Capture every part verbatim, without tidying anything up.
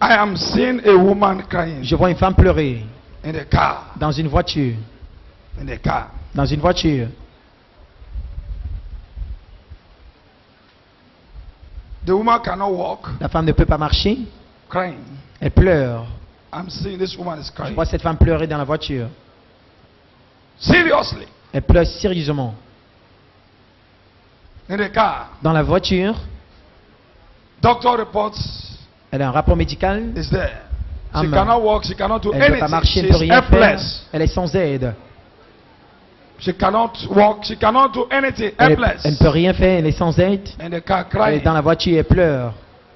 I am seeing a woman crying. Je vois une femme pleurer. In the car. Dans une voiture. In the car. Dans une voiture. The woman cannot walk. La femme ne peut pas marcher. Crying. Elle pleure. I'm seeing this woman is crying. Je vois cette femme pleurer dans la voiture. Seriously. Elle pleure sérieusement. In the car. Dans la voiture. Doctor reports. Elle a un rapport médical. Is there. She Amen. cannot walk. She cannot do Elle anything. ne peut pas marcher, elle ne She's peut rien faire. helpless. Elle est sans aide. She cannot walk. She cannot do anything. Elle, est- Helpless. elle ne peut rien faire, elle est sans aide. In the car Elle est crying. dans la voiture, elle pleure.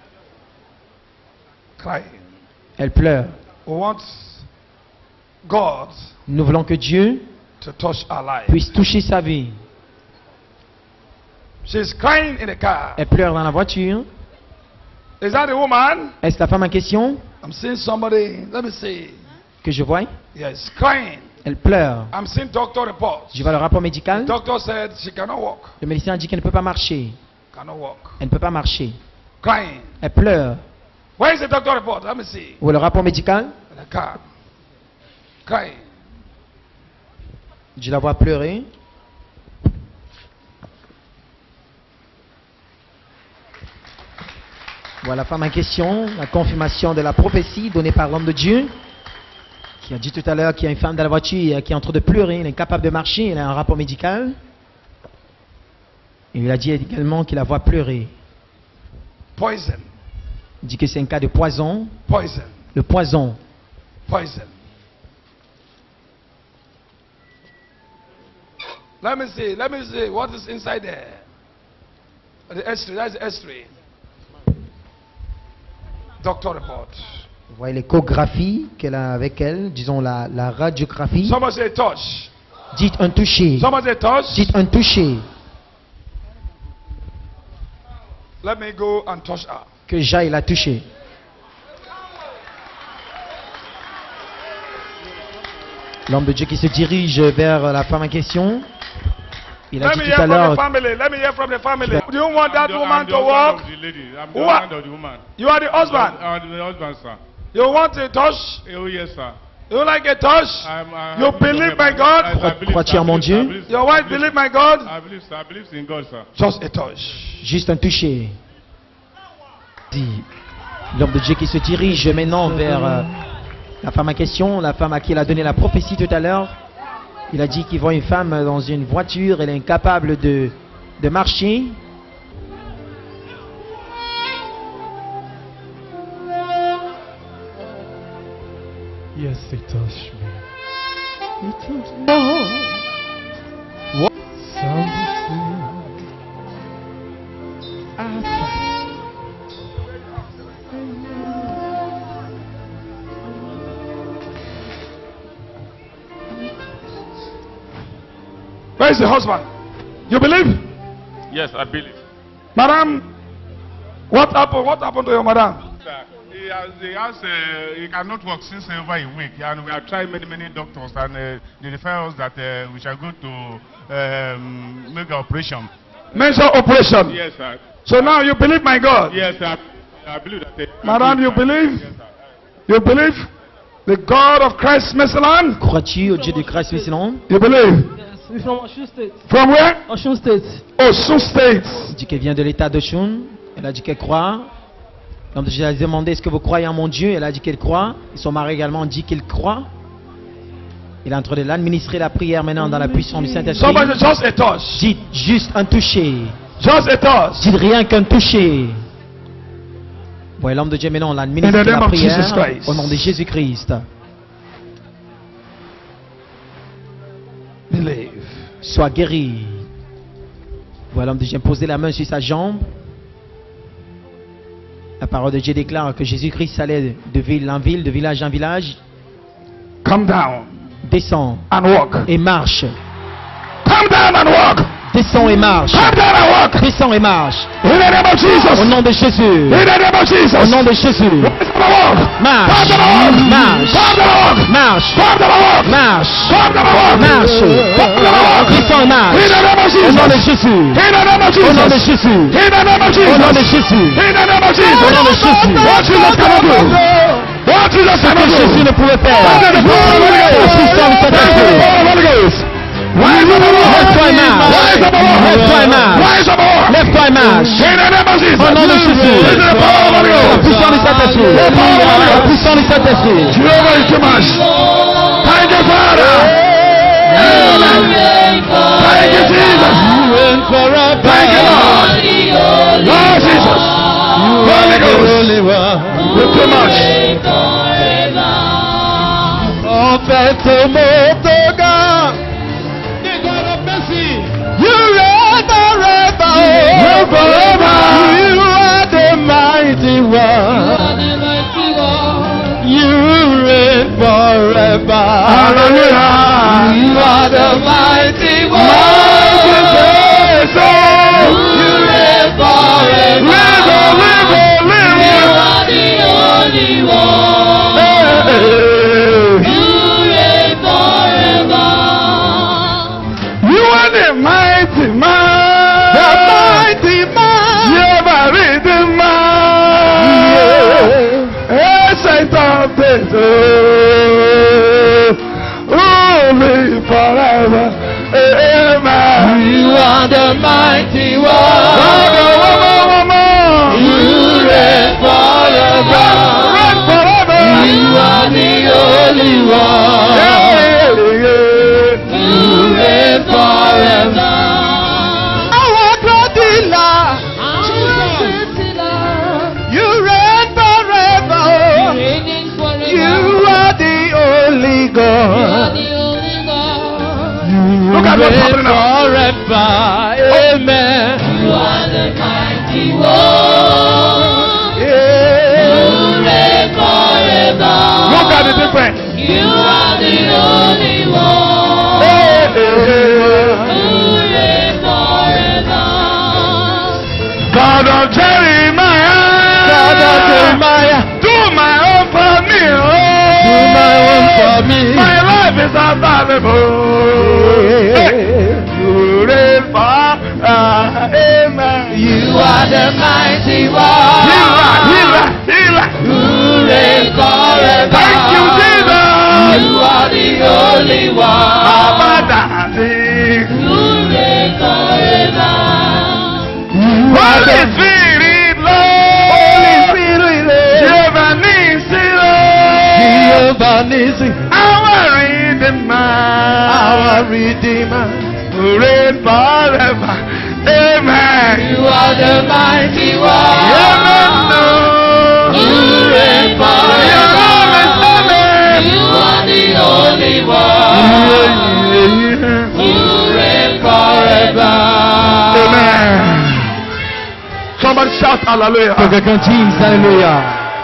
Crying. Elle pleure. We want God Nous voulons que Dieu to touch our life. puisse toucher sa vie. She's crying in the car. Elle pleure dans la voiture. Is that the woman? Est-ce la femme en question I'm seeing somebody. Let me see. que je vois? Yes, crying. Elle pleure. I'm seeing doctor reports. Je vois le rapport médical. The doctor said she cannot walk. Le médecin a dit qu'elle ne peut pas marcher. Cannot walk. Elle ne peut pas marcher. Crying. Elle pleure. Where is the doctor report? Let me see. Où est le rapport médical? In the car. Crying. Je la vois pleurer. Voilà la femme en question, la confirmation de la prophétie donnée par l'homme de Dieu, qui a dit tout à l'heure qu'il y a une femme dans la voiture qui est en train de pleurer, elle est incapable de marcher, elle a un rapport médical. Et il a dit également qu'il la voit pleurer. Poison. Il dit que c'est un cas de poison. Poison. Le poison. Poison. Let me see. Let me see what is inside there. The X-ray. That's the X-ray. Doctor report. Vous voyez l'échographie qu'elle a avec elle, disons la, la radiographie. Somebody say touch. Dites un toucher. Somebody say touch. Dites un toucher. Let me go and touch her. Que j'aille la toucher. L'homme de Dieu qui se dirige vers la femme en question. Il a Let dit me tout hear à from the l'heure. family. Let me hear from the family. Do you want that I'm the- woman I'm the to husband walk? of the lady. I'm the Who husband are- of the woman. You are the husband. I'm the husband, sir. You want a touch? Oh, yes, sir. You like a touch? I'm, I You haven't believe forgotten my about- God? I- I believe, Crois-tu sir, en I mon believe, Dieu? I believe, Your I wife believe- believe my God? I believe, sir. I believe in God, sir. Just a touch. Juste un toucher. Dit l'homme de Dieu qui se dirige maintenant vers euh, la femme en question, la femme à qui il a donné la prophétie tout à l'heure. Il a dit qu'il voit une femme dans une voiture, elle est incapable de, de marcher. Yes, they touched me. He touched me. What? Something Where is the husband? You believe? Yes, I believe. Madam, what happened? What happened to your madam? Sir, he has, he, has uh, he cannot work since over a week, and we have tried many, many doctors, and uh, they refer us that uh, we shall go to um, make an operation. Major operation. Yes, sir. So now you believe my God? Yes, sir. I believe that. Uh, Madam, you believe? Yes, sir. You believe the God of Christ Messeland? Crois-tu au Dieu de Christ Messeland? You believe? Yes, we're from Osun State. From where? Osun State. Osun State. Il dit qu'elle vient de l'état d'Oshun. Elle a dit qu'elle croit. L'homme de Dieu a demandé est-ce que vous croyez en mon Dieu? Elle a dit qu'elle croit. Et son mari également dit qu'il croit. Il est en train de l'administrer la prière maintenant dans la puissance du Saint-Esprit. Somebody just a touch. Dites juste un toucher. Just a touch. Dites rien qu'un toucher. Voyez l'homme de Dieu maintenant, on l'administre In the name la of Jesus prière Christ. au nom de Jésus-Christ. Believe. Sois guéri. Voyez l'homme de Dieu poser la main sur sa jambe. La parole de Dieu déclare que Jésus-Christ allait de ville en ville, de village en village. Come down Descends and walk. et marche. Come down and walk. Descends et marche. Come down and walk. Descends et marche. In the name of Jesus. Au nom de Jésus. In the name of Jesus. Au nom de Jésus. Come down and walk. Marche. Come down and walk. Marche. Come down and walk. Marche. Come down and walk. Marche. Come down and walk. Marche. Come down and walk. Descends et marche. In the name of Au nom de Jesus. Jésus. In the name of Au nom de Jesus. Jésus. In the name of Au nom de Jesus. Jésus. In the name of Au nom de Jesus. Jésus. What Jesus cannot do. What Jesus Ce que cannot Jésus do. ne pouvait faire. Thank you, the power of the Holy Ghost. Puissant du Thank you, the Saint-Esprit. power of the Holy Ghost. Rise up, Lève-toi et marche. Rise up, Lève-toi et marche. Rise up, Lève-toi et marche. In the name of Jesus. Au nom de Jésus. This is the power of the Holy La Ghost. puissance du Saint-Esprit. La puissance du Saint-Esprit. Jehovah is too much. Thank you, Father. Amen. Thank you, Jesus. Thank you, Lord. Lord Jesus. Holy Ghost. You're too much. En fait, mon God, the God of mercy, you reign forever. You're forever. You are the mighty one. You reign forever. Hallelujah. You are the mighty one. Mighty Jesus. You reign forever. Live, oh, live, oh, live. You are the only one. Hey. You reign forever. You are the mighty man. The mighty man. You're my rhythm man. Yes, I thought this. Oh, live forever. Amen. You are the mighty One one. more, one more, one more. You reign forever. Reign forever. You are the only one. Yeah, yeah. You reign forever. Our God healer. You reign forever. You are the only God. Look at what's happening now. Forever. Amen. You are the mighty one. You reign forever. Look at the difference. You are the only one. Hey, hey, hey. You reign forever. God of Jeremiah. God of Jeremiah. Do my own for me. Oh. Do my own for me. My life is available. You reign forever. Amen. You are the mighty one. Healer, healer, healer. You reign forever. Thank you, Jesus. You are the only one. Abadasi. You reign forever. Holy Spirit, Lord. Holy Spirit, Lord. Jehovah Nissi, Lord. Jehovah Nissi, Our Redeemer. our Redeemer. Who reign forever. Amen. You are the mighty one. Amen. No. You reign forever. Amen. You are the only one. You reign forever. Amen. Somebody shout hallelujah. Que quelqu'un dise Alléluia.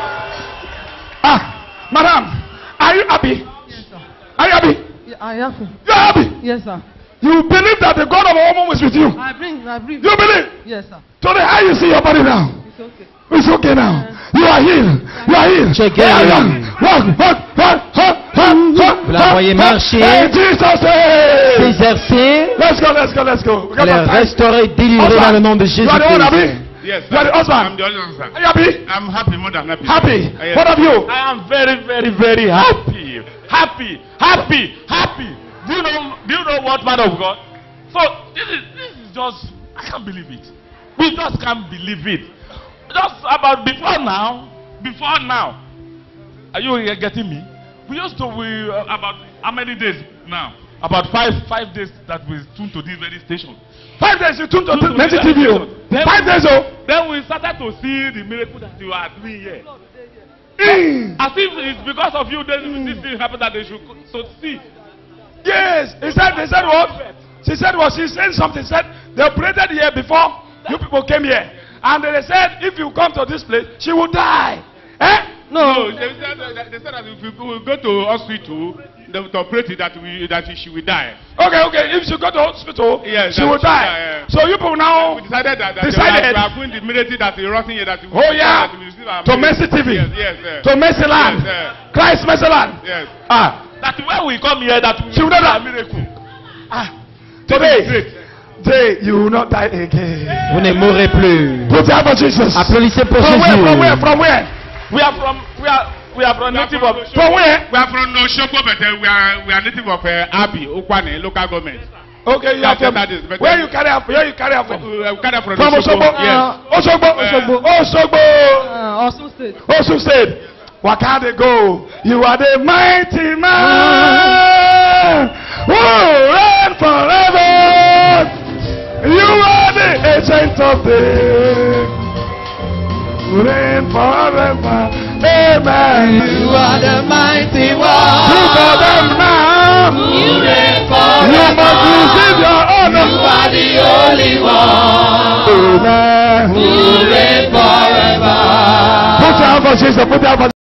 Ah, madam, are you happy? Yes, sir. Are you happy? Yeah, I have. You're happy. Yes, sir. You believe that the God of a woman was with you. I bring, I bring. You believe? Yes, sir. Today, how you see your body now? It's okay. It's okay now. You are healed. You are healed. Check Yeah, it. yeah. Walk, walk, walk, walk, walk, walk. Vous la voyez marcher. In Jesus' name. Exercer, Let's go, let's go, let's go. We got les some time. restaurer, délivrer dans le nom de You are the one Jésus-Christ. happy? Yes, You are the I'm husband. the husband, Are you happy? I'm happy, more than happy. Happy. Yes. What of you? I am very, very, very happy. Happy, happy, happy. Do you know, do you know what, man of God? So, this is, this is just, I can't believe it. We just can't believe it. Just about before now, before now. Are you getting me? We used to, we, uh, about how many days now? About five, five days that we tuned to this very station. Five days you tuned to Tuned to Nancy this T V. very oh. station. Five days, oh. Then we started to see the miracle that you are doing here. Mm. As if it's because of you that this thing happened that they should so see. Yes. He said, he said what? She said what? She said something. She said they operated here before you people came here. And they said if you come to this place, she will die. Eh? No, they said, uh, they said that if we go go to hospital, they will operate it that we that she will die. Okay, okay. If she go to hospital, Yes, she that will she die. die, yeah. So you people now We decided that, that Decided. we are doing the miracle that we rotting here that we Oh, yeah. that we receive our to miracle. Mercy T V, Yes, yes, yes. to Mercy Land, Yes, yes. Christ Mercy Land. Yes. Ah, That when we come here that we She will receive not our die. miracle. ah. Great. Today, today you will not die again. Vous ne mourrez plus. Put your hand on Jesus. Applaudissez pour From where? From where? Jésus. From where? We are from we are We are from native of. From where? We are from Oshogbo, but uh, we are we are native of uh, Abi, Ukwane, local government. Okay, you are from. Where you carry up? Where you carry up from? Uh, we carry up from, from Oshogbo. Yes. Oshogbo. Oshogbo. Oshogbo. Uh, Osun State. Osun State. Where can they go? You are the mighty man who reign forever. You are the ancient of days. Reign forever. Amen. You are the mighty You one. got them now. You reign You forever. must receive your honor. You are the only one. Amen. You reign forever. Put your hand for Jesus. Put your hand for